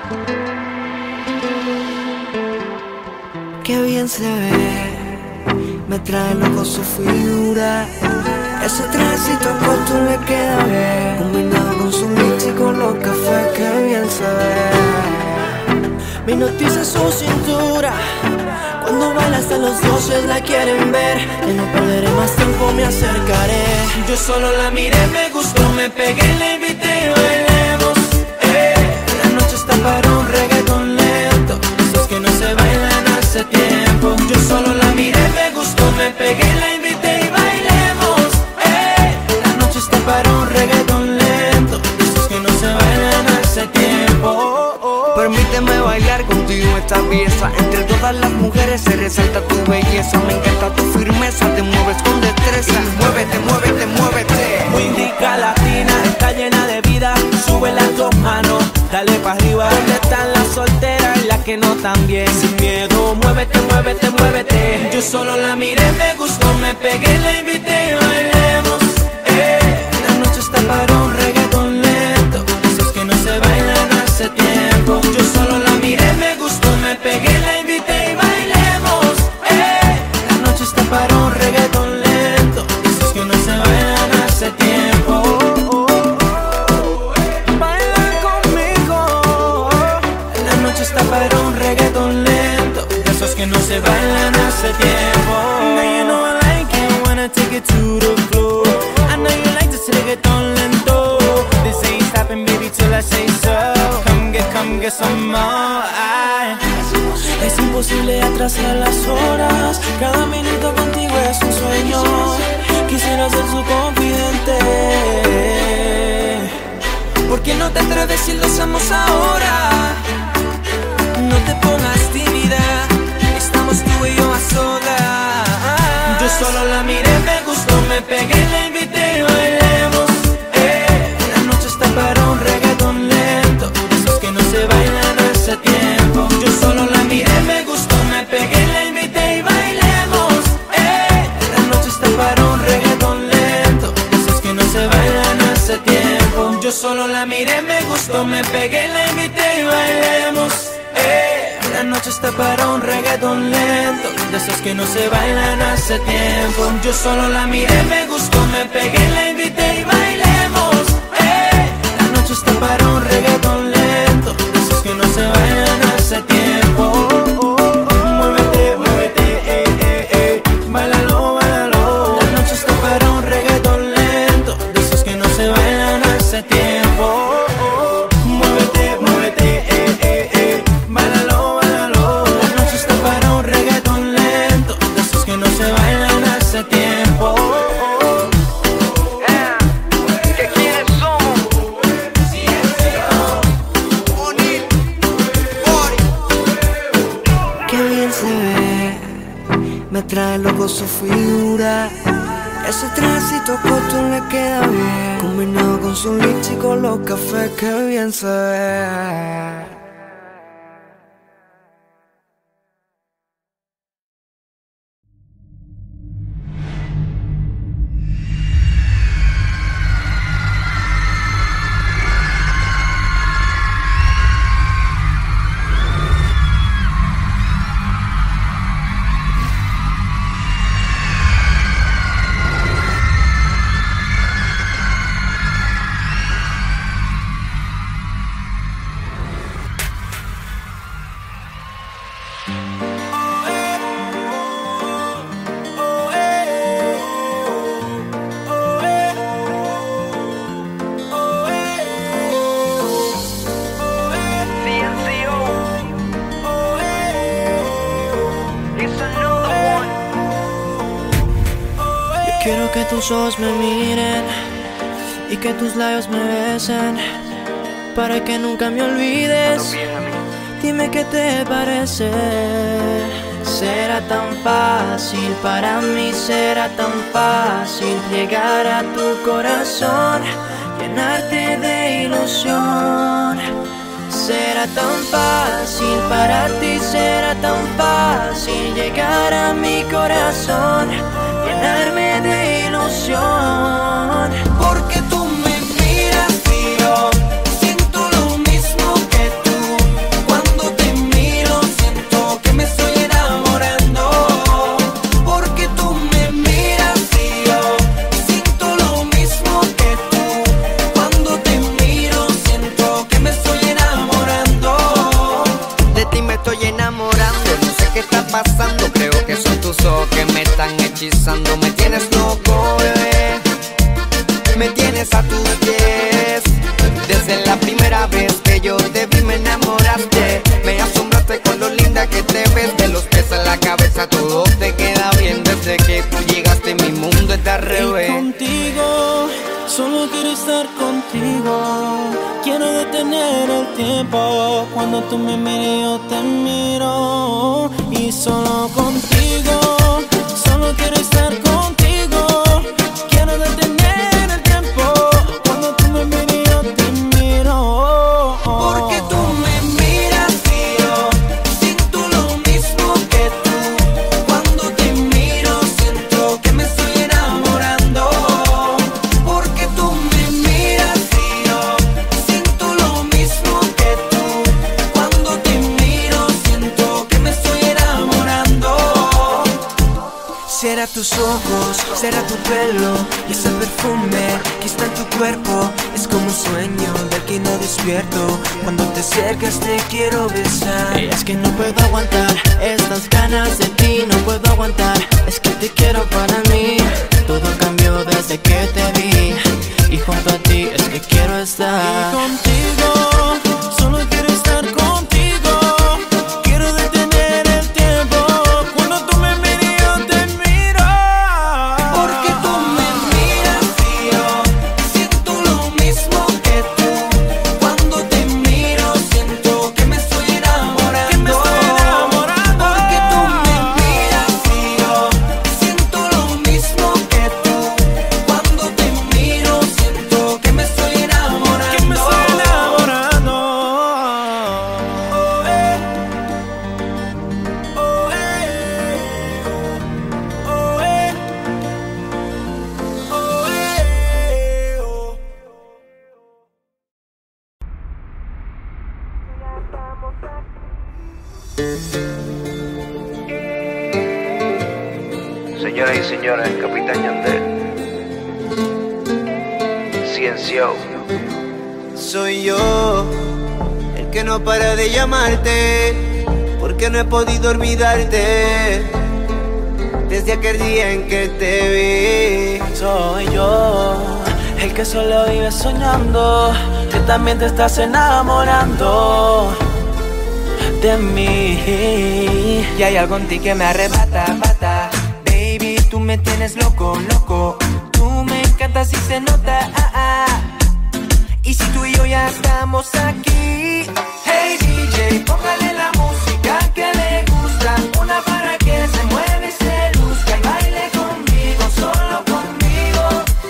Qué bien se ve, me trae loco su figura. Ese trajecito corto le queda bien, combinado con su mix y con los cafés. Qué bien se ve. Me hipnotiza su cintura, cuando baila hasta los dioses la quieren ver. Que no perderé más tiempo, me acercaré. Yo solo la miré, me gustó, me pegué, la invité y bailemos. La noche está para un reggaetón lento, esos que no se bailan hace tiempo. Yo solo la miré, me gustó, me pegué, la invité y bailemos. La noche está para un reggaetón lento, esos que no se bailan hace tiempo. Permíteme bailar contigo esta pieza. Entre todas las mujeres se resalta tu belleza. Me encanta tu firmeza, te mueves con destreza. Muévete, muévete, muévete. Muy indica latina, está llena de vida. Sube las dos manos, dale pa' arriba. ¿Dónde están las solteras y las que no tan bien? Sin miedo, muévete, muévete, muévete. Yo solo la miré, me gustó, me pegué, la invité y bailemos. La noche está para un reggaetón lento, esos que no se bailan hace tiempo. Yo solo la miré, me gustó, me pegué, la invité y bailemos. La noche está para un reggaetón lento, esos que no se bailan hace tiempo. Baila conmigo. La noche está para un reggaetón lento, esos que no se bailan hace tiempo. Now you know I like it, wanna take it to the floor. I know you like this reggaetón lento. This ain't stopping, baby, till I say so. Come get some more. Es imposible atrasar las horas. Cada minuto contigo es un sueño. Quisiera ser su confidente. ¿Por qué no te atreves si lo hacemos ahora? No te pongas tímida, estamos tú y yo a solas. Yo solo la miré, me gustó, me pegué, la invité y bailemos. La noche está para un reggaetón lento, esos que no se bailan hace tiempo. Yo solo la miré, me gustó, me pegué, la invité y bailemos. La noche está para un reggaetón lento, esos que no se bailan hace tiempo. Yo solo la miré, me gustó, me pegué, la invité y bailemos. La noche está para un reggaetón lento, de esos que no se bailan hace tiempo. Yo solo la miré, me gustó, me pegué, la invité y bailemos. La noche está para un reggaetón lento, de esos que no se bailan hace tiempo. Muévete, muévete, báilalo, báilalo. La noche está para un reggaetón lento, de esos que no se bailan hace tiempo. Muévete, muévete, báilalo, báilalo. La noche está para un reggaetón lento, de esos que no se bailan hace tiempo. ¿Que quiénes somos? Qué bien se ve, me trae loco su figura. Ese trajecito corto le queda bien, combinado con su mix y con los cafés. Qué bien se ve. Quiero que tus ojos me miren y que tus labios me besen, para que nunca me olvides. Dime qué te parece. Será tan fácil para mí, será tan fácil llegar a tu corazón, llenarte de ilusión. Será tan fácil para ti, será tan fácil llegar a mi corazón, llenarme de ilusión. Porque tú me miras y yo siento lo mismo que tú. hechizando, me tienes loco, bebé. Me tienes a tus pies. Desde la primera vez que yo te vi me enamoraste. Me asombraste con lo linda que te ves. De los pies a la cabeza todo te queda bien. Desde que tú llegaste mi mundo está al revés. Y contigo, solo quiero estar contigo. Quiero detener el tiempo. Cuando tú me mires yo te miro. Y solo contigo, solo quiero estar contigo. Quiero detener el tiempo. Cuando tú me mires yo te miro. Porque tú me miras y yo siento lo mismo que tú. Cuando te miro siento que me estoy enamorando. Porque tú me miras y yo siento lo mismo que tú. Cuando te miro siento que me estoy enamorando. Será tus ojos, será tu pelo y ese perfume que está en tu cuerpo. Es como un sueño del que no despierto. Cuando te acercas te quiero besar. Es que no puedo aguantar estas ganas de ti, no puedo aguantar. Es que te quiero para mí. Todo cambió desde que te vi y junto a ti es que quiero estar. Y contigo, solo quiero estar contigo. Quiero detener el tiempo. Cuando tú me mires yo te miro. Porque tú me miras y yo siento lo mismo que tú. Cuando te miro siento que me estoy enamorando. Porque tú me miras y yo siento lo mismo que tú. Cuando te miro siento que me estoy enamorando. Oh, eh. Oh, eh. Oh, eh. Oh. Señoras y señores, Capitán Yandel, Ciencio. Soy yo el que no para de llamarte, porque no he podido olvidarte desde aquel día en que te vi. Soy yo el que solo vive soñando, que también te estás enamorando de mí. Y hay algo en ti que me arrebata, bata. Baby, tú me tienes loco, loco. Tú me encantas y se nota, Y si tú y yo ya estamos aquí. Hey DJ, póngale la música que le gusta. Una para que se mueva y se luzca y baile conmigo, solo conmigo.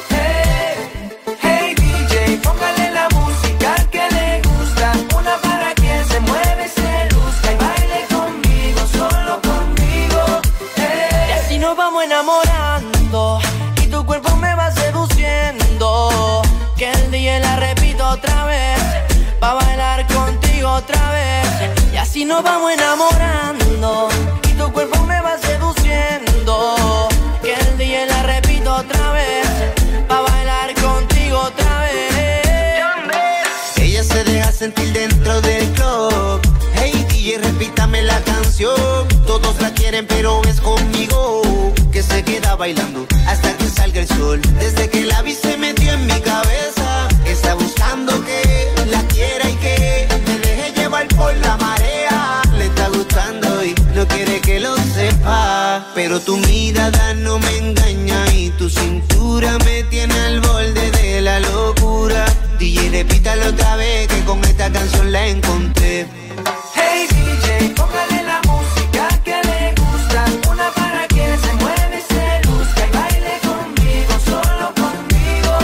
Hey DJ, póngale la música que le gusta. Una para que se mueva y se luzca y baile conmigo, solo conmigo. Y así nos vamos enamorando y tu cuerpo me va seduciendo. Que el día la repito otra vez, pa' bailar contigo otra vez. Y así nos vamos enamorando y tu cuerpo me va seduciendo. Que el día la repito otra vez, pa' bailar contigo otra vez. Ella se deja sentir dentro del club. Hey DJ, repítame la canción. Todos la quieren pero es conmigo que se queda bailando hasta que salga el sol. Desde que la vi se metió en mi cabeza. Está buscando que la quiera y que me deje llevar por la marea. Le está gustando y no quiere que lo sepa, pero tu mirada no me engaña y tu cintura me tiene al borde de la locura. DJ, repítalo otra vez que con esta canción la encontré. Hey DJ, póngale la música que le gusta. Una para que se mueva y se luzca y baile conmigo, solo conmigo.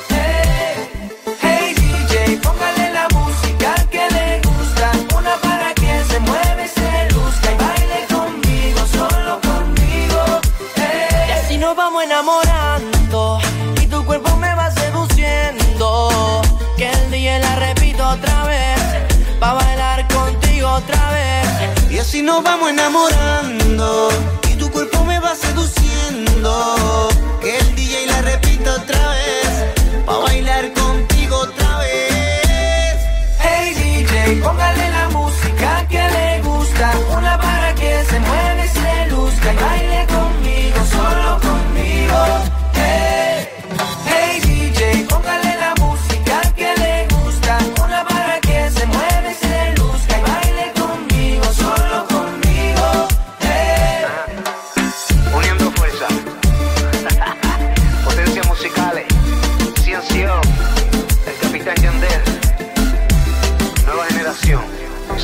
Hey DJ, póngale la música que le gusta. Una para que se mueva y se luzca y baile conmigo, solo conmigo. Y así nos vamos enamorando y tu cuerpo me va seduciendo. Que el día la repito otra vez, pa' bailar contigo otra vez. Y así nos vamos enamorando y tu cuerpo me va seduciendo. Que el DJ la repita otra vez, pa' bailar contigo otra vez. Hey DJ, póngale la música que le gusta. Una para que se mueva y se luzca y baile conmigo, solo conmigo.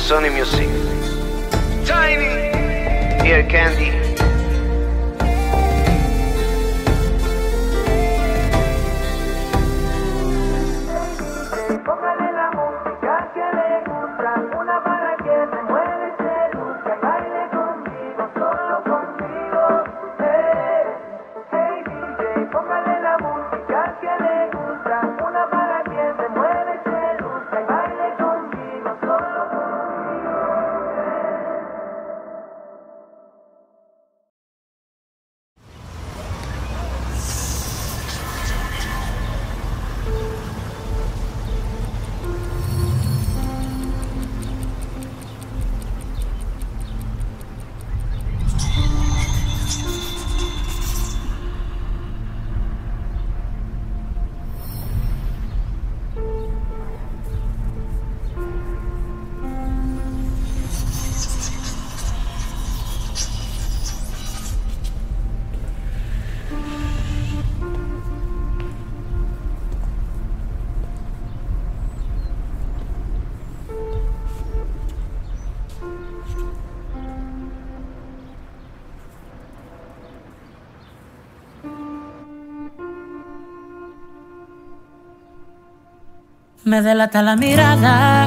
Sony Music. Tiny. Ear Candy. Póngale la música que le gusta, una para que se mueve y se luzca y baile conmigo, solo conmigo. Hey DJ, póngale la música que le gusta, una para que se mueve y se luzca y baile conmigo, solo conmigo. Me delata la mirada,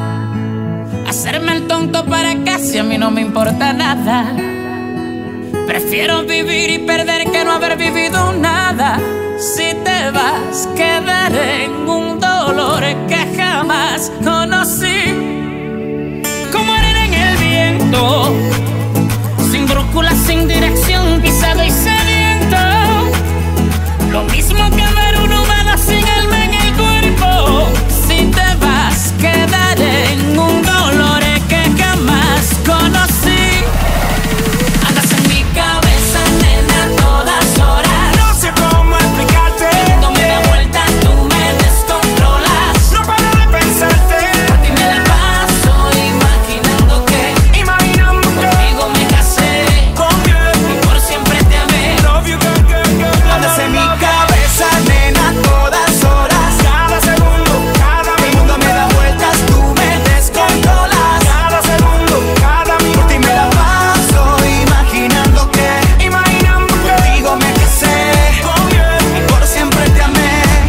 hacerme el tonto para casi a mí no me importa nada. Prefiero vivir y perder que no haber vivido nada. Si te vas, quedaré en un dolor que jamás conocí. Como arena en el viento, sin brújula, sin dirección, pisado y sediento. Lo mismo que ver un humano sin alma en el cuerpo. Si te vas, quedaré en un dolor que jamás conocí. Andas en mi cabeza, nena, a todas horas. No sé cómo explicarte, Cuando me da vuelta, tú me descontrolas. no paro de pensarte, A ti me la paso imaginando que imaginando que contigo me casé conmigo. y por siempre te amé. Love you, girl, girl, girl. Andas en mi cabeza, nena, todas horas. Cada segundo, cada minuto me da vueltas, tú me descontrolas. Cada segundo, cada minuto. Por ti me la paso imaginando que contigo me casé y por siempre te amé.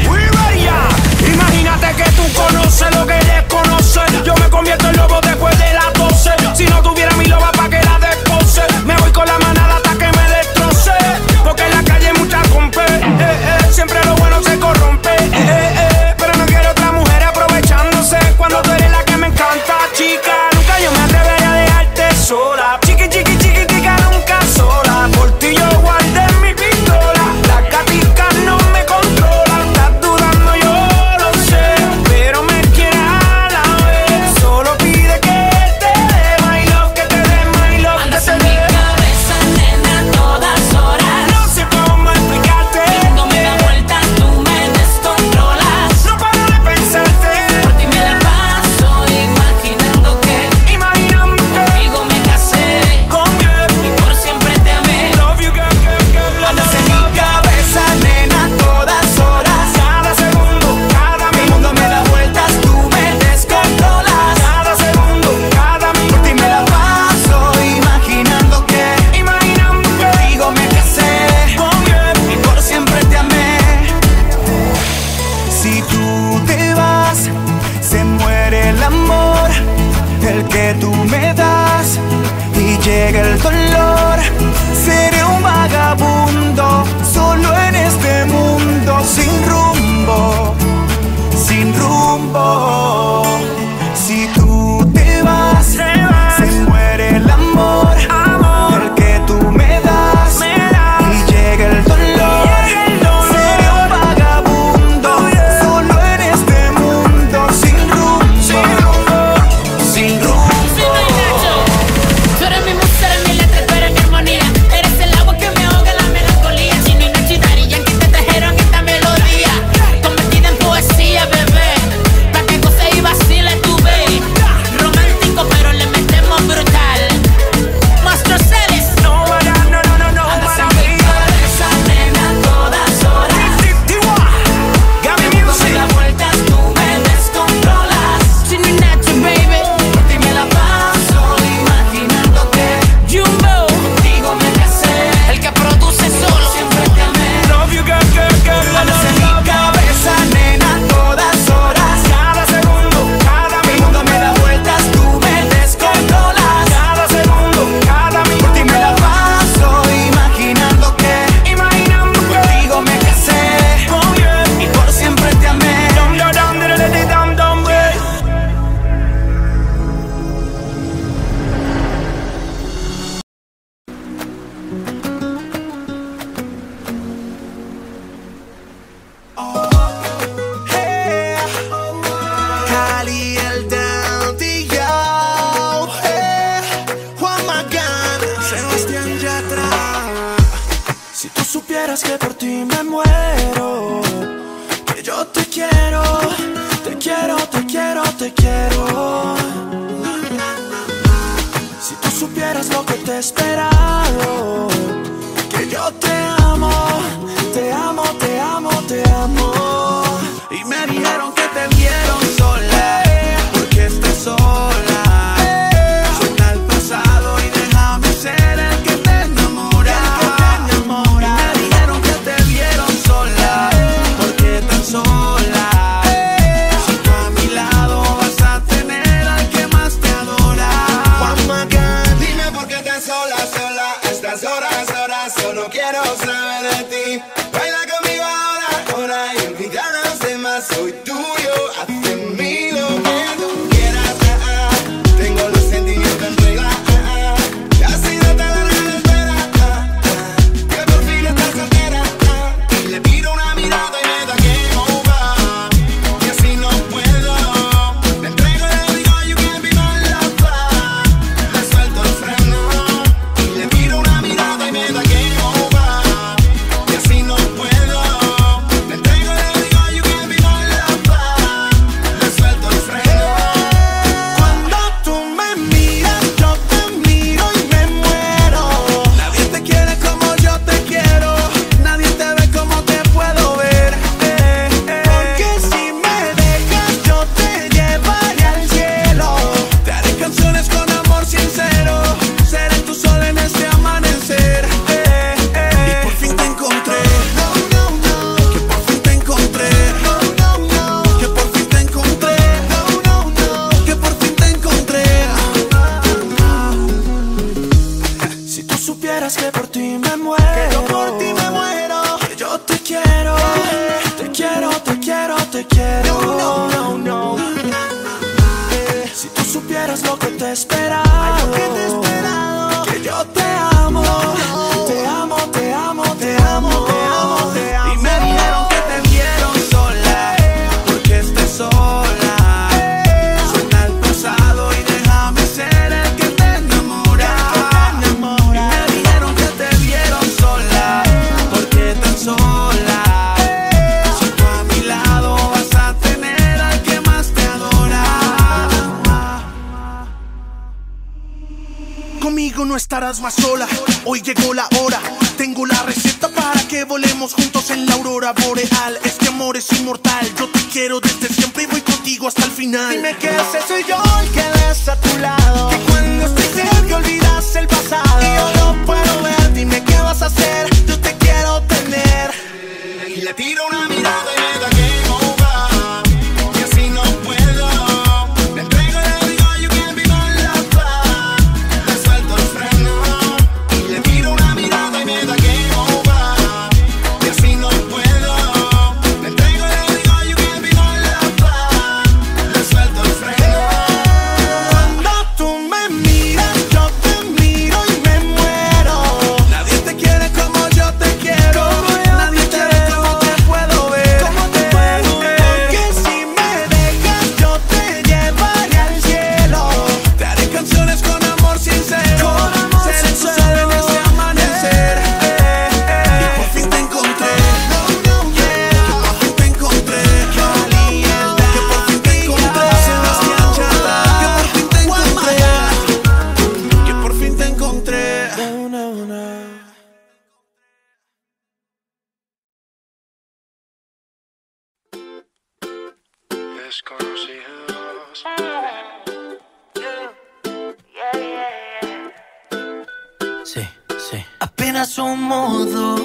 Imagínate que tú conoces lo que desconoces. Yo me convierto en lobo después de las 12. Si no tuviera mi loba pa' que la despose, me voy con la manada hasta que me destroce. Porque en la calle hay mucha compe, siempre lo bueno se corrompe, pero no quiero otra mujer aprovechándose cuando tú eres la que me encanta, chica. Nunca yo me atrevería a dejarte sola. Chiqui, chiqui, chiquitica, nunca sola. Por ti yo guardé mi pistola. Las gaticas no me controlan. Estás dudando, yo lo sé, pero me quieres a la vez. Solo pide que te dé my love, que te dé my love, que Andas te en mi dé. cabeza, nena, a todas horas. No sé cómo explicarte, Cuando me da vuelta, tú me descontrolas. no paro de pensarte, Por ti me la paso imaginando que imaginando que contigo me casé conmigo. y por siempre te amé. Love you, girl, girl, girl. Andas en mi cabeza, nena, todas horas. Cada segundo, cada minuto me da vueltas, tú me descontrolas. Cada segundo, cada minuto. Por ti me la paso imaginando que contigo me casé y por siempre te amé. Si tú te vas, se muere el amor, el que tú me das, y llega el dolor. Seré un vagabundo, solo en este mundo, sin rumbo, sin rumbo. Si tú te vas, se muere el amor, el que tú me das, y llega el dolor. Seré un vagabundo, solo en este mundo, sin rumbo, sin rumbo. Tú eres mi musa, eres mi letra, tú eres mi armonía. Eres el agua que me ahoga la melancolía. Chino y Nacho y Daddy Yankee te trajeron esta melodía, convertida en poesía, bebé. Pa' que goce y supieras que por ti me muero, que yo te quiero, te quiero, te quiero, te quiero. Si tú supieras lo que te he esperado, que yo te amo, te amo, te amo, te amo. Y me dijeron que te vieron sola, porque estás sola. Suelta el pasado y déjame ser el que te enamora. Y me dijeron que te vieron sola, porque estás sola. Si tú a mi lado vas a tener al que más te adora. Dime por qué estás sola, sola. Estas horas, horas, solo quiero saber de ti. Baila conmigo ahora, ahora y olvida a los demás. Soy tuyo, haz de mí lo que tú quieras. Tengo los sentimientos en regla. Ya ha sido tan larga la espera, que por fin estás soltera. Y le tiro una mirada y me da que over. Y así no puedo. Le entrego y le digo you can't be my lover. Le suelto el freno y le tiro una mirada y me da que over. Y así no puedo. Le entrego y le digo you can't be my lover. Le suelto el freno. Cuando tú me miras, yo te miro y me muero. Nadie te quiere como yo te quiero. Nadie te ve como te puedo ver. Porque si me dejas, yo te llevaré al cielo. Te haré canciones con amor sincero. Seré tu sol en este amanecer. Y por fin te encontré. Que por fin te encontré. Que por fin te encontré. Que por fin te encontré. Si tú supieras que por ti me muero, que yo por ti me muero, que yo te quiero, te quiero, te quiero, te quiero. Si tú supieras lo que te he esperado, que yo te amo, te amo, te amo, te amo, te amo, te amo. Y me dijeron que te vieron sola, porque estás sola. Suelta el pasado y déjame ser el que te enamora. Y me dijeron que te vieron sola, porque estás sola. Si tú a mi lado vas a tener al que más te adora. Conmigo no estarás más sola, hoy llegó la hora. Tengo la receta para que volemos juntos en la aurora boreal. Este amor es inmortal, yo te quiero desde siempre y voy contigo hasta el final. Dime que ese soy yo el que ves a tu lado, que cuando estoy cerca olvidas el pasado. Y yo lo puedo ver, dime qué vas a hacer, yo te quiero tener. Y le tiro una mirada y me da que over. Y así no puedo. Le entrego y le digo you can't be my lover. Le suelto el freno y le tiro una mirada y me da que over. Y así no puedo. Le entrego y le digo you can't be my lover. Le suelto el freno. Cuando tú me miras, yo te miro y me muero. Nadie te quiere como yo te quiero. Nadie te ve como te puedo ver. Porque si me dejas, yo te llevaré al cielo. Te haré canciones con amor sincero. Seré tu sol en este amanecer. Y por fin te encontré. Que por fin te encontré. Que por fin te encontré. Sebastián Yatra. Que por fin te encontré. Que por fin te encontré. Desconocidos. Sí, sí. Apenas somos dos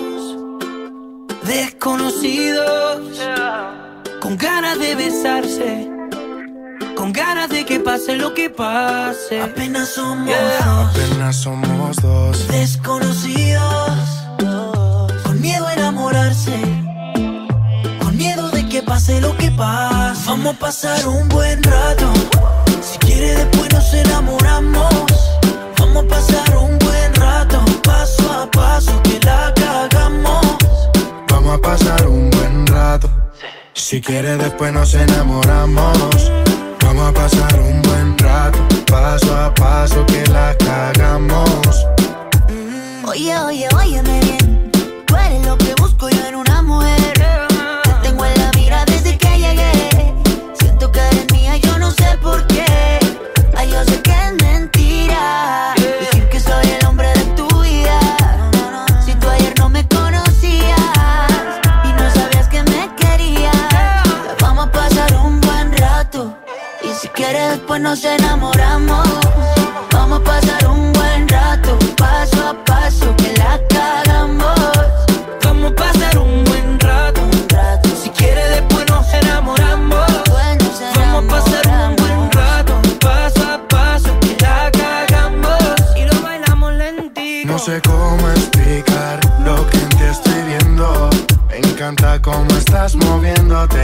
desconocidos, con ganas de besarse, con ganas de que pase lo que pase. Apenas somos dos Apenas somos dos. desconocidos, con miedo a enamorarse, con miedo de que pase lo que pase. Vamos a pasar un buen rato, si quiere después nos enamoramos. Vamos a pasar un buen rato, paso a paso que la cagamos. Vamos a pasar un buen rato. Si quieres después nos enamoramos. Vamos a pasar un buen rato, paso a paso que la cagamos. Oye, oye, óyeme bien, tú eres lo lo que busco yo en una mujer. Te tengo en la mira desde que llegué. Siento que eres mía, yo no sé por qué. Ay, yo sé que es mentira decir que soy el hombre de tu vida. Si tú ayer no me conocías y no sabías que me querías, vamos a pasar un buen rato. Y si quieres después nos enamoramos. Vamos a pasar un buen rato, paso a paso, que la cagamos. Vamos a pasar un buen rato. Si quieres después nos enamoramos. Vamos a pasar un buen rato, paso a paso, que la cagamos. Y lo bailamos lentito. No sé cómo explicar lo que en ti estoy viendo. Me encanta cómo estás moviéndote.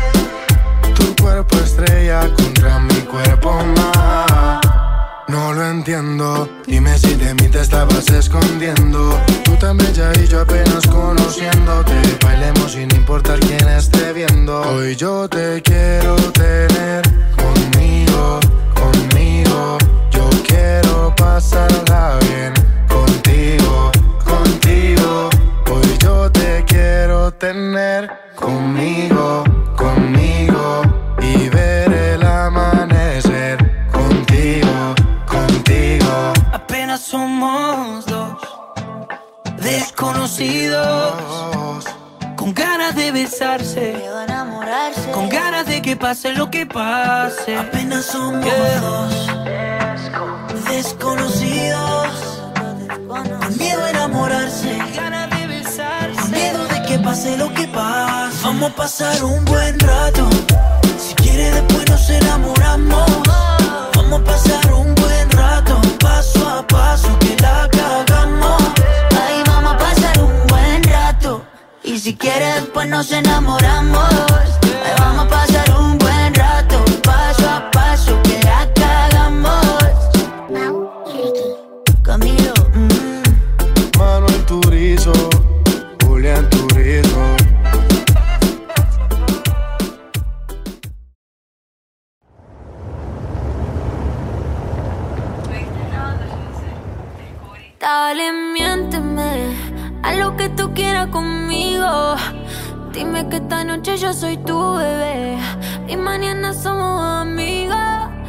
Tu cuerpo estrella contra mi cuerpo más. No lo entiendo, dime si de mí te estabas escondiendo. Tú tan bella y yo apenas conociéndote. Bailemos sin importar quién esté viendo. Hoy yo te quiero tener conmigo, conmigo. Yo quiero pasarla bien contigo, contigo. Hoy yo te quiero tener conmigo, conmigo. Y ver el amanecer contigo, contigo. Apenas somos dos desconocidos, con ganas de besarse, Miedo a enamorarse. con ganas de que pase lo que pase. Apenas somos dos desconocidos, con miedo a enamorarse, Ganas de besarse. con miedo de que pase lo que pase. Vamos a pasar un buen rato. Si quieres después nos enamoramos. Vamos a pasar un buen rato, paso a paso, que la cagamos. Ahí vamos a pasar un buen rato. Y si quieres después nos enamoramos. Ahí vamos a pasar un buen rato, paso a paso, que la cagamos. Camilo, Manuel Turizo, Julián Turizo. Dale, miénteme, haz lo que tú quieras conmigo. Dime que esta noche yo soy tu bebé y mañana somos amigos,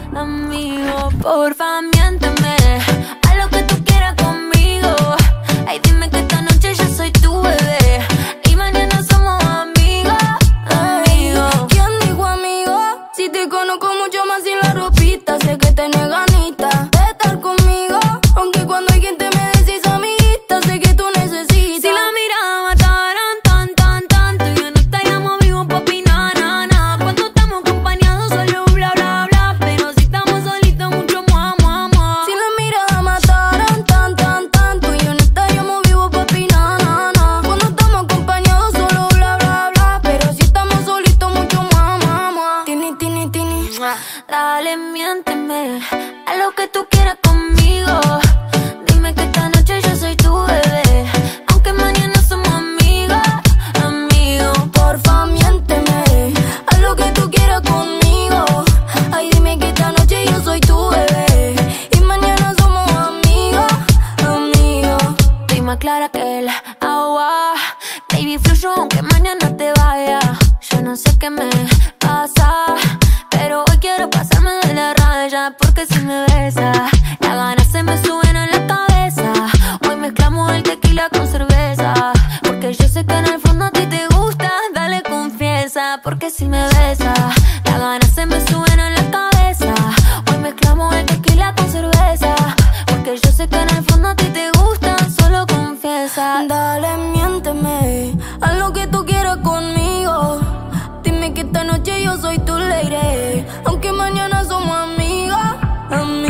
amigos. Porfa, miénteme, haz lo que tú quieras conmigo. Ay, dime que esta noche yo soy tu bebé y mañana somos amigos, amigos. ¿Quién dijo amigo? Si te conozco mucho más sin la ropita, sé que tenés ganitas de estar conmigo, aunque cuando hay gente me decís amiguita, sé que tú necesitas. Si la mirada mataran tan, tan, tanto, ya no estaríamos vivos, papi, na, na, na. Cuando estamos acompañados solo bla, bla, bla, pero si estamos solitos mucho mua, mua, mua. Si la mirada mataran tan, tan, tanto, ya no estaríamos vivos, papi, na, na, na. Cuando estamos acompañados solo bla, bla, bla, pero si estamos solitos mucho mua, mua, mua. Tini, tini, tini, dale, miénteme, haz lo que tú quieras conmigo. Dime que esta noche yo soy tu bebé, aunque mañana somos amigos, amigos. Porfa, miénteme, haz lo que tú quieras conmigo. Ay, dime que esta noche yo soy tu bebé y mañana somos amigos, amigos. Estoy más clara que el agua, baby, fluyo aunque mañana te vaya. Yo no sé qué me pasa, pero hoy quiero pasarme de la raya, porque si me besa, las ganas se me suben a la cabeza. Hoy mezclamos el tequila con cerveza, porque yo sé que en el fondo a ti te gusta, dale confiesa. Porque si me besa, las ganas se me suben a la cabeza. Hoy mezclamos el tequila con cerveza, porque yo sé que en el fondo a ti te gusta, solo confiesa. Dale, miénteme, haz lo que tú quieras conmigo. Dime que esta noche yo soy tu lady, aunque mañana somos amigos, amigos.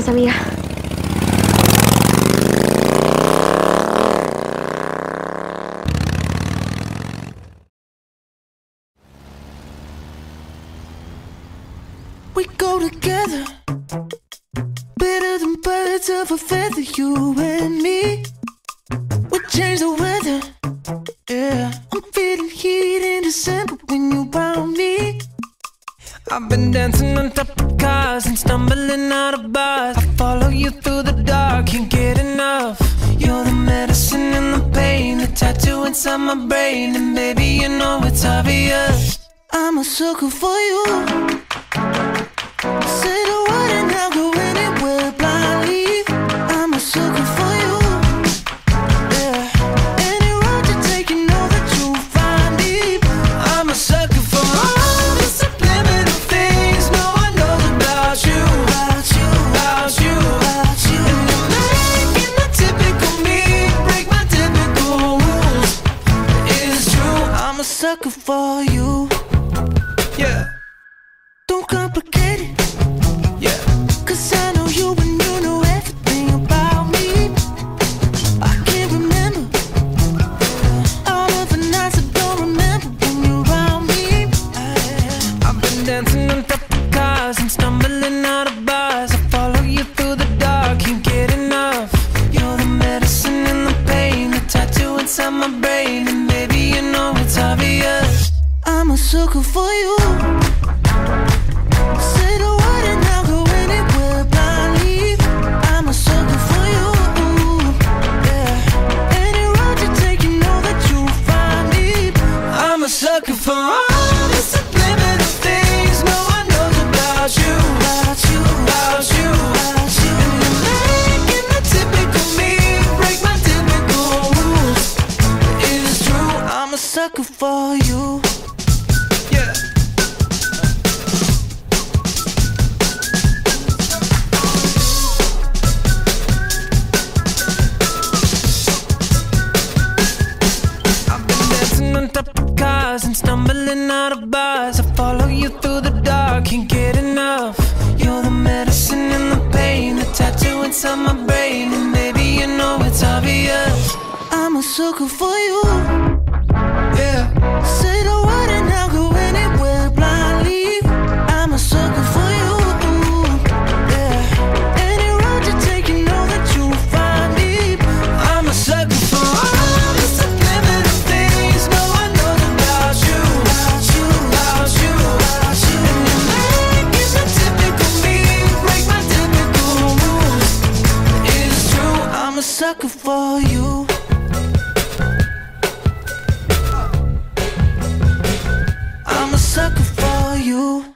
Vamos, amiga. We go together, better than birds of a feather, you and me. We change the weather, yeah. I'm feeling heat in December when you found me. I've been dancing on top of cars and stumbling out of bars. I follow you through the dark, can't get enough. You're the medicine and the pain, the tattoo inside my brain. And baby, you know it's obvious, I'm a sucker for you. Say the word and I'll go anywhere blindly. I'm a sucker for you, yeah. Any road you take, you know that you'll find me. I'm a sucker for all the subliminal things no one knows about you, about you, about you, about you. And you're making the typical me break my typical rules. It's true, I'm a sucker for you, yeah. Don't complicate it, yeah. Cause I know you and you know everything about me. I can't remember all of the nights I don't remember when you're around me. I've been dancing on top of cars and stumbling out of bars. I follow you through the dark, can't get enough. You're the medicine and the pain, the tattoo inside my brain. And baby, you know it's obvious, I'm a sucker for you. Say the word and I'll go anywhere blindly. I'm a sucker for you, yeah. Any road you take, you know that you'll find me. I'm a sucker for all the subliminal things no one knows about you, about you, about you, about you. And you're making the typical me break my typical rules. It's true, I'm a sucker for you, yeah. On top of cars and stumbling out of bars. I follow you through the dark, can't get enough. You're the medicine and the pain, the tattoo inside my brain. And baby, you know it's obvious, I'm a sucker for you, yeah. Say the word and I'll go anywhere blindly. I'm a sucker for you, yeah. Any road you take, you know that you'll find me. I'm a sucker for all the subliminal things no one knows about you, about you, about you, about you. And you're making the typical me break my typical rules. It's true, I'm a sucker for you. I'm a sucker for you.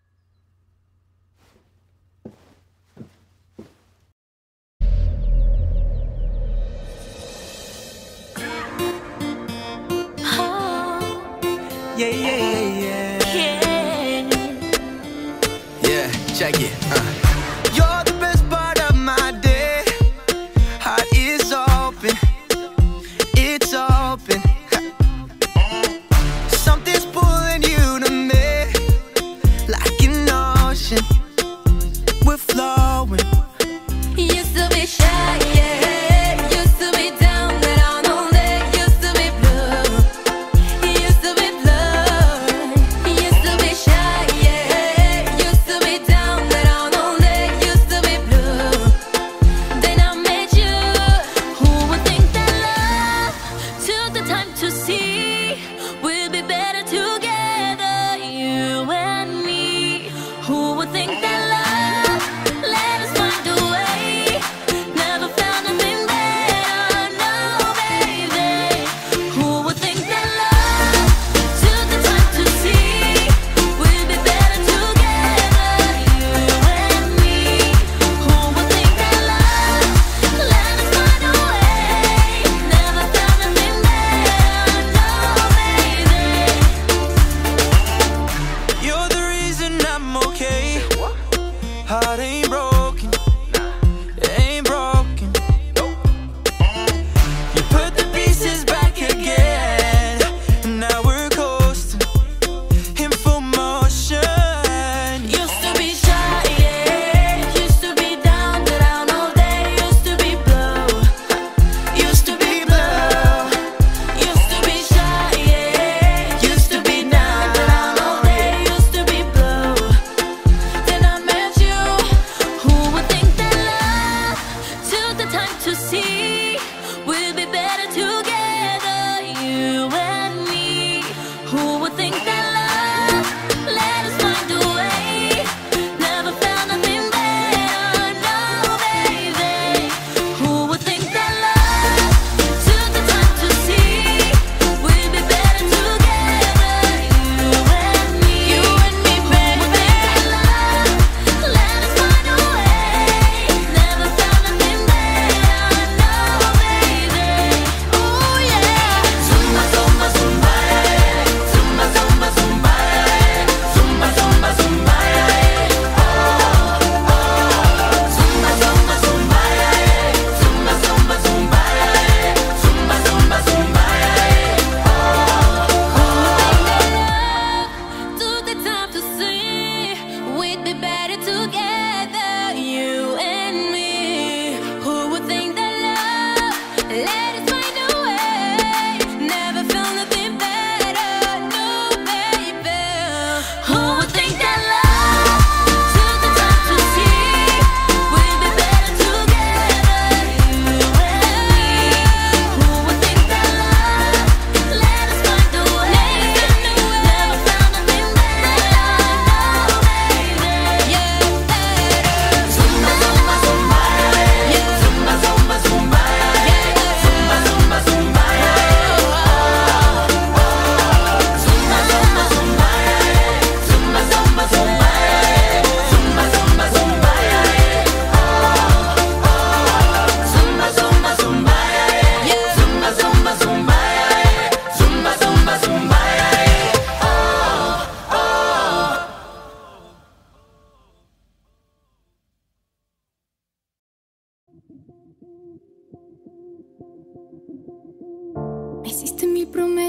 Yeah, yeah, yeah, yeah. Yeah, check it. You're the best part of my day. Heart is open, it's open. Something's pulling you to me like an ocean. We're flowing. Used to be shy, yeah. Used to be down, but I know that used to be blue. Used to be blue. Used to be shy, yeah. Used to be down, but I know that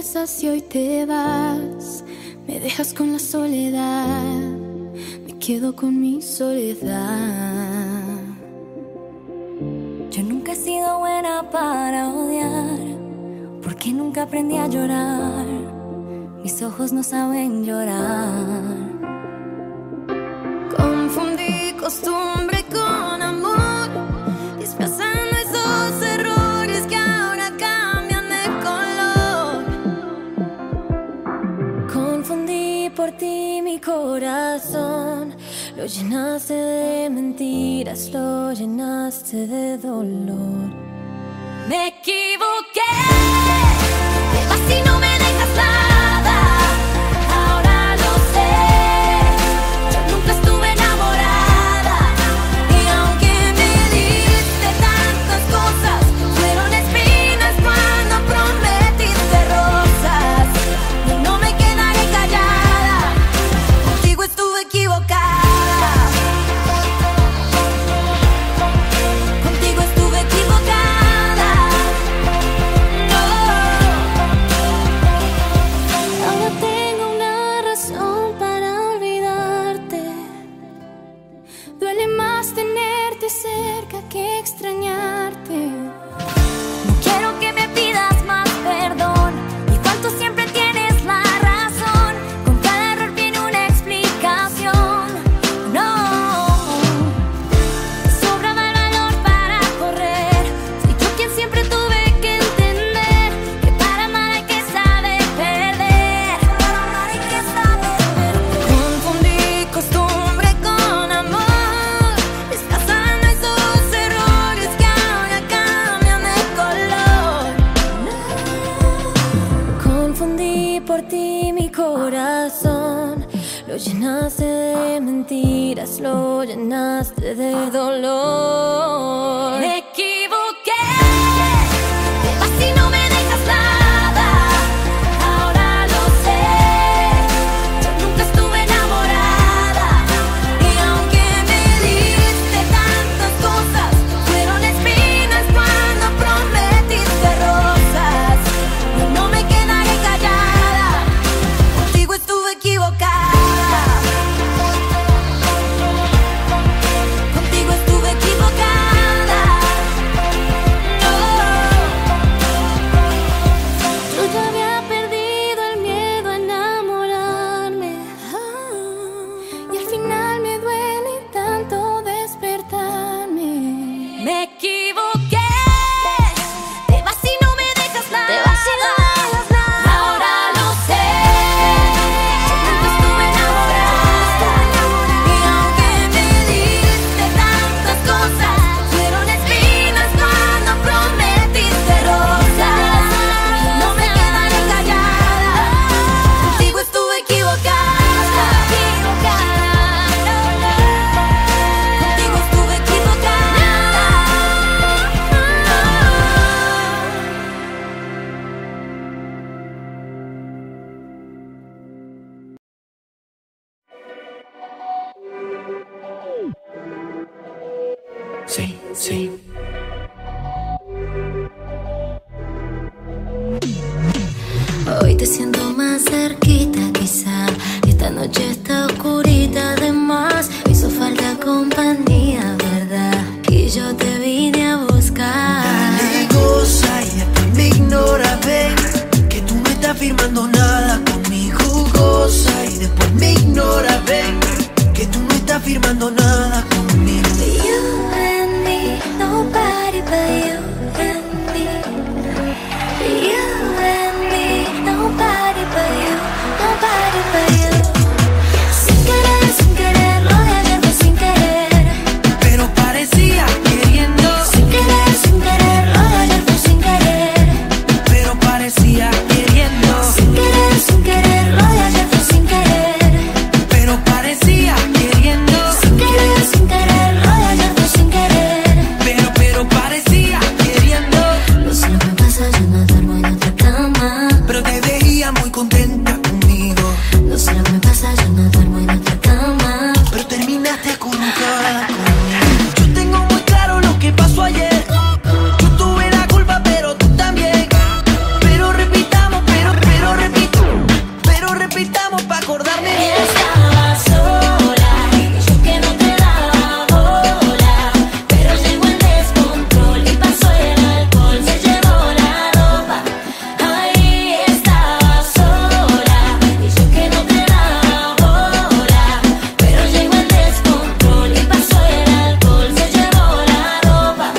regresas y hoy te vas. Me dejas con la soledad, me quedo con mi soledad. Yo nunca he sido buena para odiar, porque nunca aprendí a llorar. Mis ojos no saben llorar. Confundí costumbre con amor, disfrazando esos errores que ahora cambian de color. Confundí por ti mi corazón, lo llenaste de mentiras, lo llenaste de dolor. Me equivoqué, te vas y no me dejas nada. Ahora lo sé, yo nunca estuve enamorada. Y aunque me diste tantas cosas, fueron espinas cuando prometiste rosas. Y no me quedaré callada, contigo estuve equivocada. Contigo estuve equivocada. No. Ahora tengo una razón para olvidarte. Duele más tenerte cerca que extrañarte. No quiero que me pidas más perdón. Igual tú siempre tienes la razón. Con cada error viene una explicación. No. Sobraba el valor para correr. Fui yo quien siempre tuve que entender que para amar hay que saber perder. Para amar hay que saber perder. Confundí costumbre con amor, disfrazando esos errores que ahora cambian de color. Confundí por ti mi corazón, lo llenaste de mentiras, lo llenaste de dolor. Me equivoqué, te vas y no me dejas nada. Ahora lo sé, yo nunca estuve enamorada. Y aunque me diste tantas cosas, fueron espinas cuando prometiste rosas. Y no me quedaré callada, contigo estuve equivocada. Contigo estuve equivocada. No. Yo ya había perdido el miedo a enamorarme. Y al final me duele tanto despertarme. Me equivoqué, te vas y no me dejas nada. Te vas y no me dejas nada. Ahora lo sé, yo nunca estuve enamorada. Y aunque me diste tantas cosas, fueron espinas cuando prometiste rosas. Y no me quedaré callada, contigo estuve equivocada. Contigo estuve equivocada. Sí, sí. Hoy te siento más cerquita, quizá esta noche está oscurita. Además, me hizo falta compañía, ¿verdad? Y yo te vine a buscar. Dale, goza y después me ignora, ven. Que tú no estás firmando nada conmigo. Goza y después me ignora, ven. Que tú no estás firmando nada conmigo. You and me, nobody but you and me. You and me, nobody but you, nobody but you. Sin querer pasar mi vida. Estaba sola y yo que no te daba bola, pero llegó el descontrol y pasó el alcohol, se llevó la ropa. Ahí estaba sola y yo que no te daba bola, pero llegó el descontrol y pasó el alcohol, se llevó la ropa.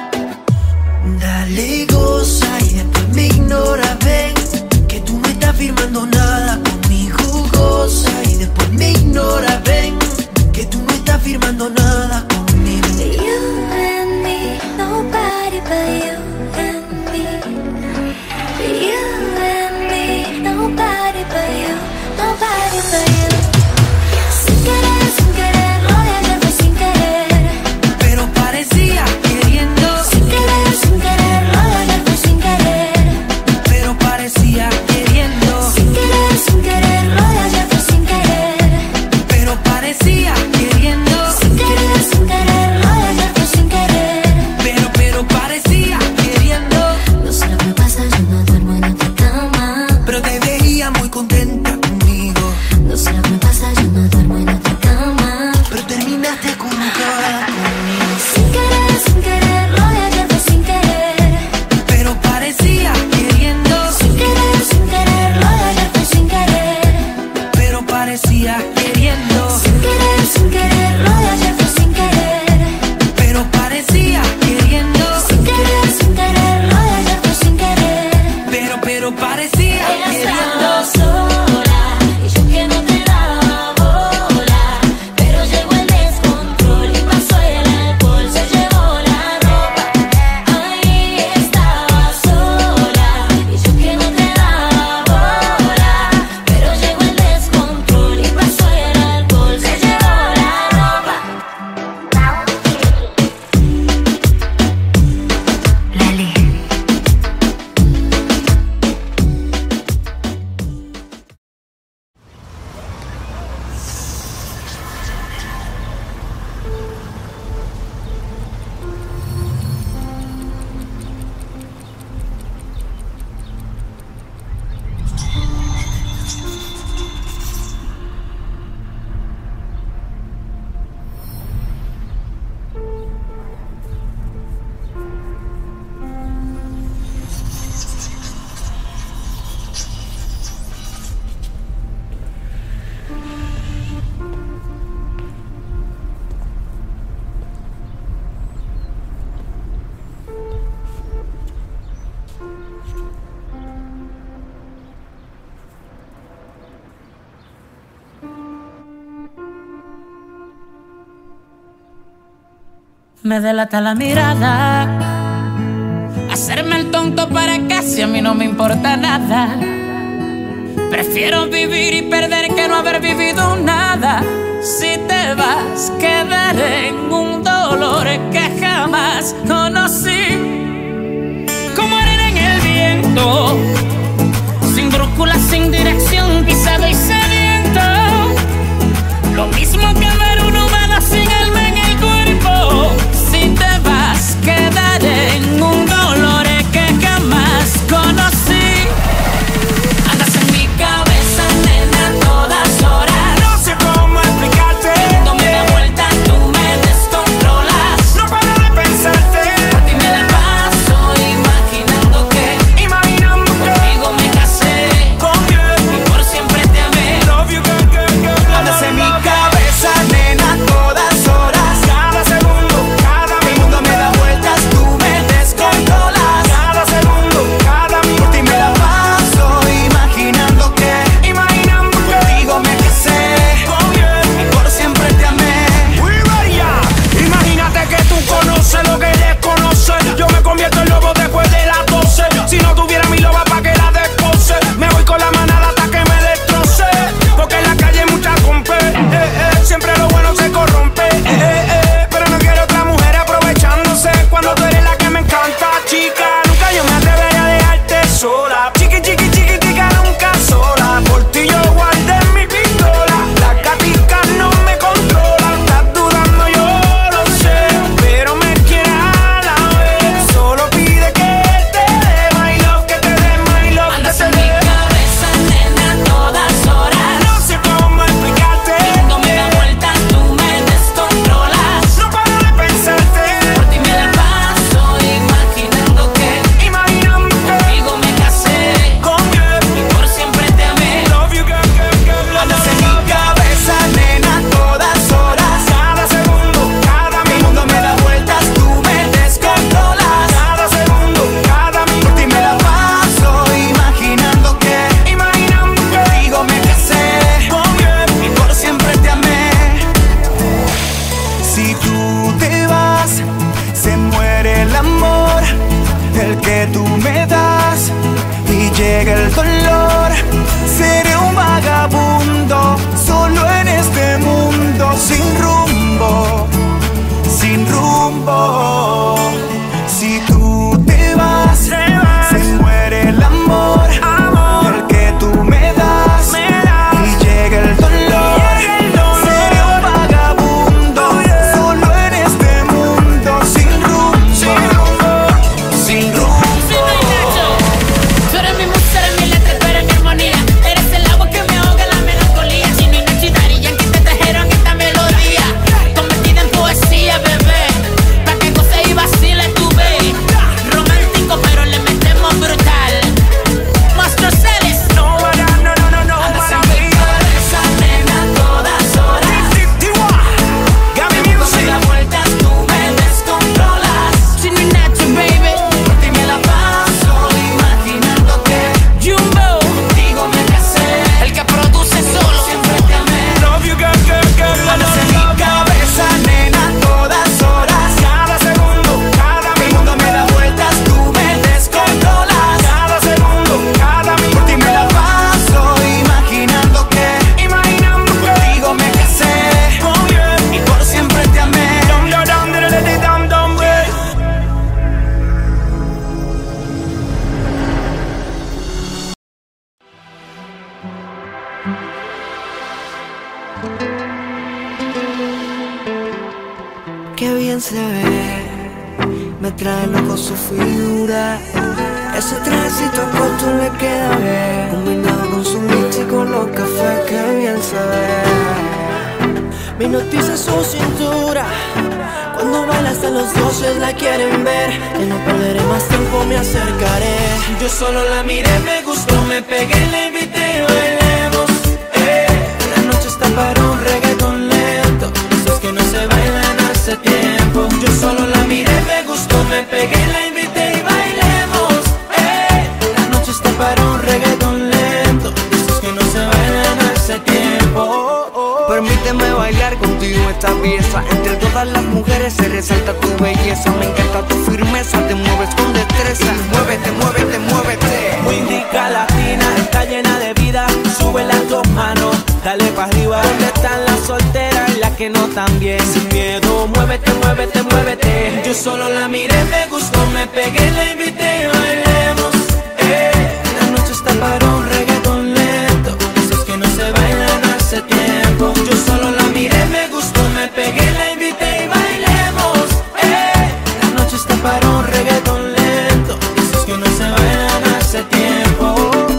Dale, goza y después me ignora, ven que tú no estás firmando nada conmigo. Goza y después me ignora, ven que tú no estás firmando nada conmigo. You and me, nobody but you and me. You and me, nobody but you, nobody but you. Sin querer, lo de ayer fue sin querer, Pero parecía queriendo, sin querer, lo de ayer fue sin querer, pero parecía queriendo, sin querer, lo de ayer fue sin querer, pero parecía queriendo, sin querer, lo de ayer fue sin querer. pero parecía queriendo. No sé lo que pasa, yo no duermo en otra cama. Pero te veía muy contenta conmigo, No sé lo que pasa, yo no duermo en otra cama. pero terminaste acurrucada conmigo. Sin querer, lo de ayer fue sin querer, Pero parecía queriendo, sin querer, lo de ayer fue sin querer, pero parecía queriendo, sin querer, lo de ayer fue sin querer, pero parecía queriendo, sin querer, lo de ayer fue sin querer. pero parecía queriendo. Estaba sola y yo que no te daba bola, pero llegó el descontrol y pasó el alcohol, se llevó la ropa. Ahí estaba sola y yo que no te daba bola, pero llegó el descontrol y pasó el alcohol, se llevó la ropa. Lali. Me delata la mirada, hacerme el tonto para casi a mí no me importa nada. Prefiero vivir y perder que no haber vivido nada. Si te vas, quedaré en un dolor que jamás conocí. Como arena en el viento, sin brújula, sin dirección, pisado y sediento. Lo mismo que ver un humano sin alma en el cuerpo. Si te vas, quedaré en un dolor que jamás conocí. Andas en mi cabeza, nena, a todas horas. Qué bien se ve, me trae loco su figura. Ese trajecito corto le queda bien, combinado con su leche y con los cafés. Qué bien se ve. Me hipnotiza su cintura, cuando baila hasta los dioses la quieren ver. Y no perderé más tiempo, me acercaré. Yo solo la miré, me gustó, me pegué, la invité y bailemos. La noche está para un reggaetón lento, esos que no se bailan hace tiempo. Yo solo la miré, me gustó, me pegué, la invité y bailemos. La noche está para un reggaetón lento, esos que no se bailan hace tiempo. Permíteme bailar contigo esta pieza. Entre todas las mujeres se resalta tu belleza. Me encanta tu firmeza, te mueves con destreza. Muévete, muévete, muévete. Muy indica latina, está llena de vida. Sube las dos manos, dale pa' arriba. ¿Dónde están las solteras y las que no tan bien? Sin miedo, muévete, muévete, muévete. Yo solo la miré, me gustó, me pegué, la invité y bailemos. La noche está para un reggaetón lento, esos que no se bailan hace tiempo. Yo solo la miré, me gustó, me pegué, la invité y bailemos. La noche está para un reggaetón lento, esos que no se bailan hace tiempo.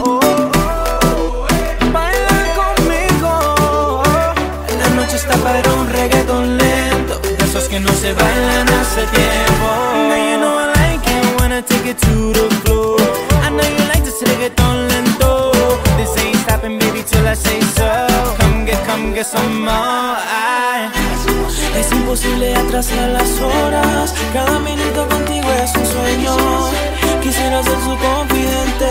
Baila conmigo. La noche está para un reggaetón lento, esos que no se bailan hace tiempo. Now you know I like it when I take it to the floor. I know you like this reggaetón lento. This ain't stopping, baby, till I say so. Come get some more. Es imposible atrasar las horas. Cada minuto contigo es un sueño. Quisiera ser su confidente.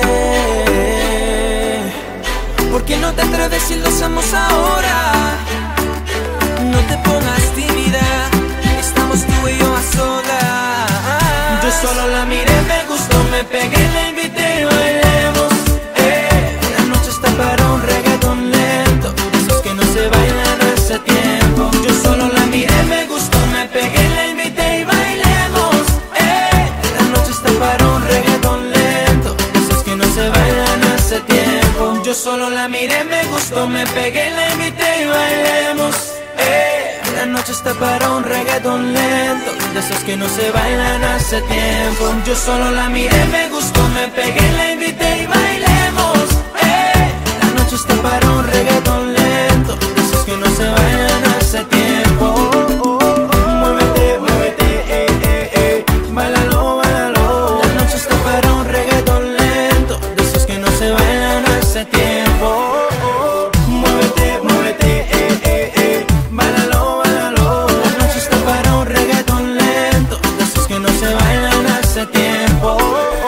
¿Por qué no te atreves si lo hacemos ahora? No te pongas tímida, estamos tú y yo a solas. Yo solo la miré, me gustó, me pegué, la invité y bailemos. La noche está para un reggaetón lento, esos que no se bailan hace tiempo. Yo solo la miré, me gustó, me pegué, la invité y bailemos. La noche está para un reggaetón lento, esos que no se bailan hace tiempo. Yo solo la miré, me gustó, me pegué, la invité y bailemos. La noche está para un reggaetón lento, de esos que no se bailan hace tiempo. Yo solo la miré, me gustó, me pegué, la invité y bailemos. La noche está para un reggaetón lento, de esos que no se bailan hace tiempo. Muévete, muévete, báilalo, báilalo. La noche está para un reggaetón lento, de esos que no se bailan hace tiempo. Muévete, muévete, báilalo, báilalo. La noche está para un reggaetón lento, de esos que no se bailan hace tiempo.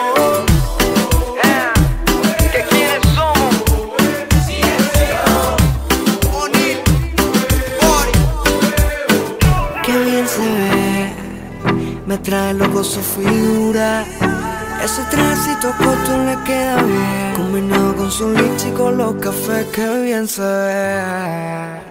¿Qué quieres somos? Bonil, Bori. Qué bien se ve, me trae loco su figura. Ese trajecito corto le queda bien, combinado con su leche y con los cafés. Qué bien se ve.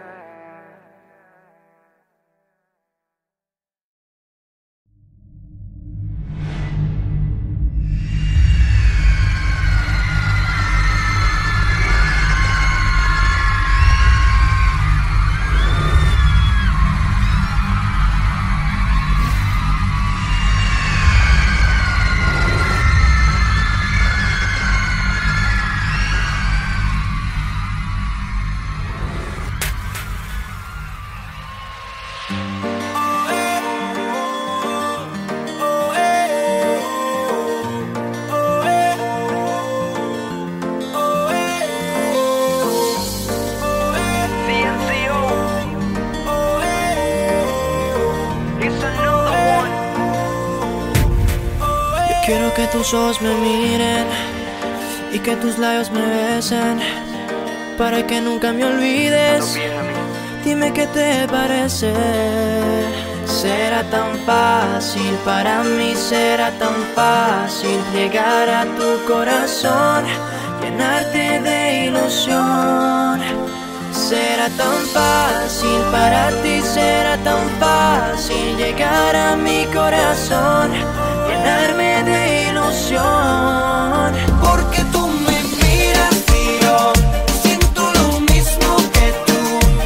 Quiero que tus ojos me miren y que tus labios me besen, para que nunca me olvides. Dime qué te parece. Será tan fácil para mí, será tan fácil llegar a tu corazón, llenarte de ilusión. Será tan fácil para ti, será tan fácil llegar a mi corazón, llenarme de ilusión. Porque tú me miras y yo siento lo mismo que tú.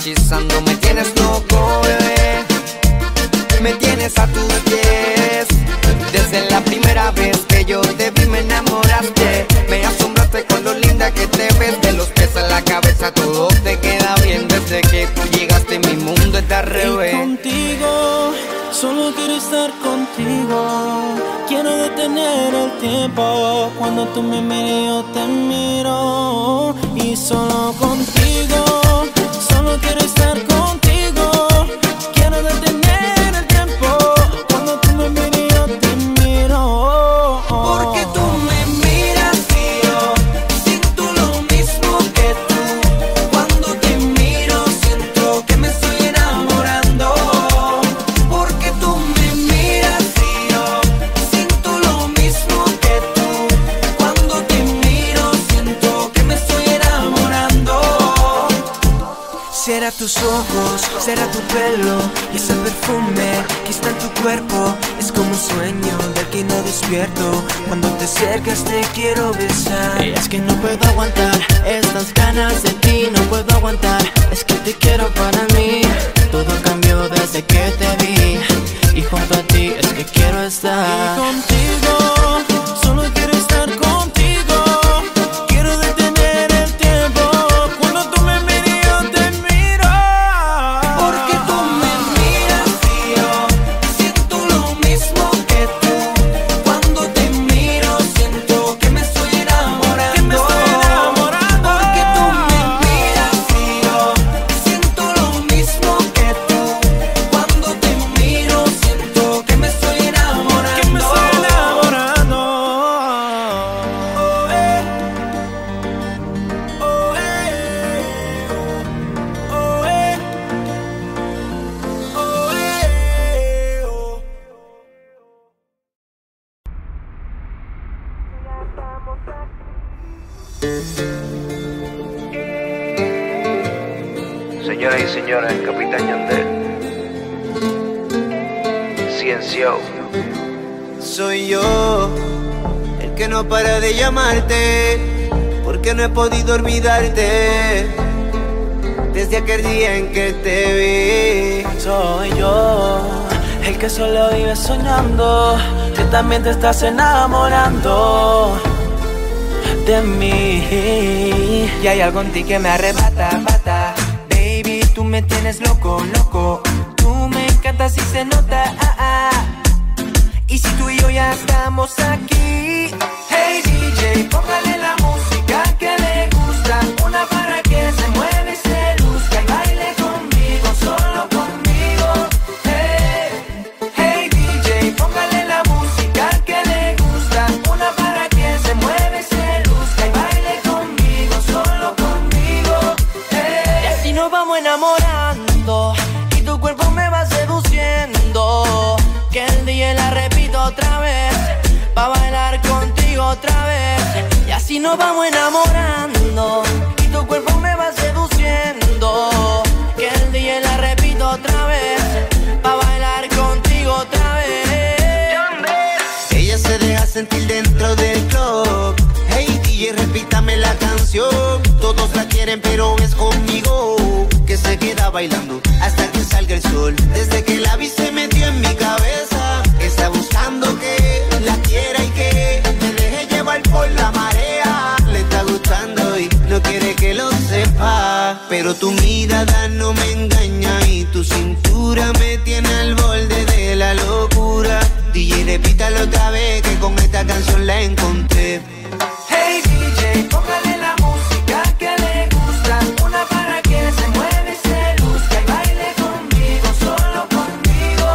hipnotizando, me tienes loco, bebé. Me tienes a tus pies. Desde la primera vez que yo te vi me enamoraste. Me asombraste con lo linda que te ves. De los pies a la cabeza todo te queda bien. Desde que tú llegaste mi mundo está al revés. Y contigo, solo quiero estar contigo. Quiero detener el tiempo. Cuando tú me mires yo te miro. Y solo contigo, solo quiero estar contigo. Quiero detener el tiempo. Cuando tú me mires yo te miro. Porque tú me miras y yo siento lo mismo que tú. Cuando te miro siento que me estoy enamorando. Porque tú me miras y yo siento lo mismo que tú. Cuando te miro siento que me estoy enamorando. Será tus ojos, será tu pelo y ese perfume que está en tu cuerpo. Es como un sueño del que no despierto. Cuando te acercas te quiero besar. Es que no puedo aguantar estas ganas de ti, no puedo aguantar. Es que te quiero para mí. Todo cambió desde que te vi y junto a ti es que quiero estar. Y contigo, solo quiero estar contigo. Quiero detener el tiempo. Cuando tú me mires yo te miro. Porque tú me miras y yo siento lo mismo que tú. Cuando te miro siento que me estoy enamorando. Porque tú me miras y yo siento lo mismo que tú. Cuando te miro siento que me estoy enamorando. Oh, eh. Oh, eh. Oh, eh. Oh, eh. Oh. Señoras y señores, el Capitán Yandel. Ciencio. Soy yo el que no para de llamarte, porque no he podido olvidarte desde aquel día en que te vi. Soy yo el que solo vive soñando, que también te estás enamorando de mí. Y hay algo en ti que me arrebata, bata. Baby, tú me tienes loco, loco. Tú me encantas y se nota, Y si tú y yo ya estamos aquí. Hey DJ, póngale la música que le gusta. Una para que se mueve y se luzca. Y baile conmigo, solo conmigo. Hey DJ, póngale la música que le gusta. Una para que se mueve y se luzca. Y baile conmigo, solo conmigo. Y así nos vamos enamorando y tu cuerpo me va seduciendo. Que el día la repito otra vez, pa' bailar contigo otra vez. Y así nos vamos enamorando y tu cuerpo me va seduciendo. Que el día la repito otra vez, pa' bailar contigo otra vez. Ella se deja sentir dentro del club. Hey DJ, repítame la canción. Todos la quieren pero es conmigo que se queda bailando hasta que salga el sol. Desde que la vi se metió en mi cabeza. Está buscando que la quiera y que me deje llevar por la marea. Le está gustando y no quiere que lo sepa, pero tu mirada no me engaña y tu cintura me tiene al borde de la locura. DJ, repítalo otra vez que con esta canción la encontré. Hey DJ, póngale la música que le gusta. Una para que se mueve y se luzca. Y baile conmigo, solo conmigo.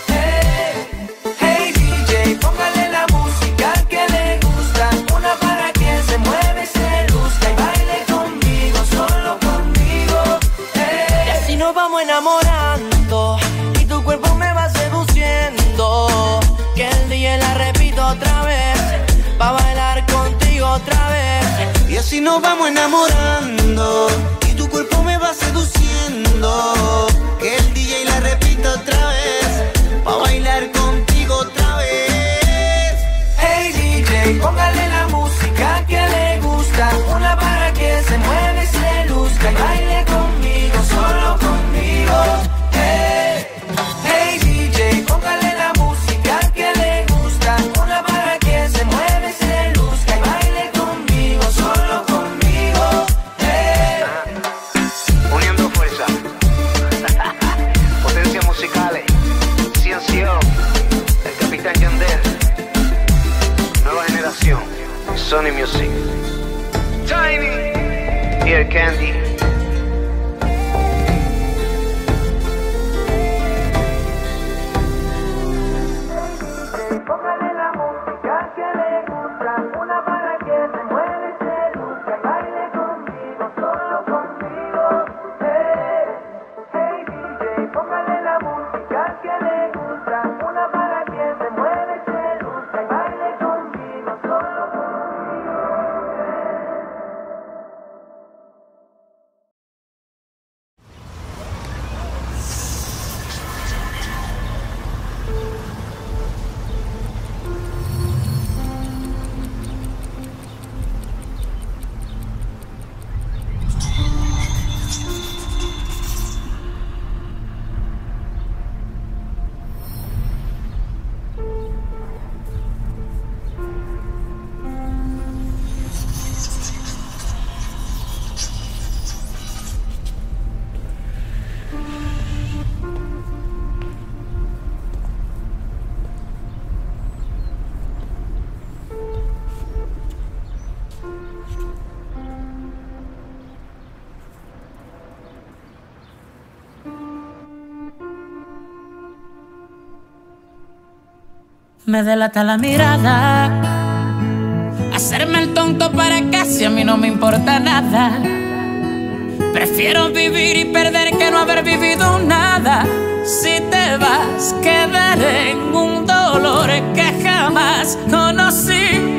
Hey DJ, póngale la música que le gusta. Una para que se mueve y se luzca. Y baile conmigo, solo conmigo. Y así nos vamos enamorando y tu cuerpo me va seduciendo. Que el día la repito otra vez, pa' bailar contigo otra vez. Y así nos vamos enamorando y tu cuerpo me va seduciendo. Que el DJ la repita otra vez, pa' bailar contigo otra vez. Hey DJ, póngale la música que le gusta. Una para que se mueve y se luzca. Y baile conmigo, solo conmigo. Sony Music, Tiny, Ear Candy. Póngale la música que le gusta, una para que se mueve y se luzca y baile conmigo, solo conmigo. Hey DJ, póngale la música que le gusta, una para que se mueve y se luzca y baile conmigo, solo conmigo. Me delata la mirada, hacerme el tonto para casi a mí no me importa nada. Prefiero vivir y perder que no haber vivido nada. Si te vas, quedaré en un dolor que jamás conocí.